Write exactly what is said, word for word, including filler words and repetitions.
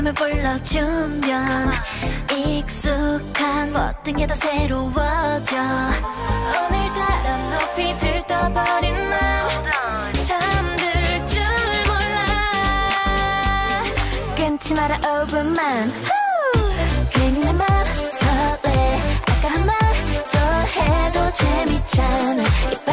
바람을 불러주면 익숙한 모든 게 다 새로워져. 오늘따라 높이 들떠버린 맘 잠들 줄 몰라. 끊지 마라 오 분만. 괜히 내 맘 설레. 아까 한 말 더 해도 재밌잖아.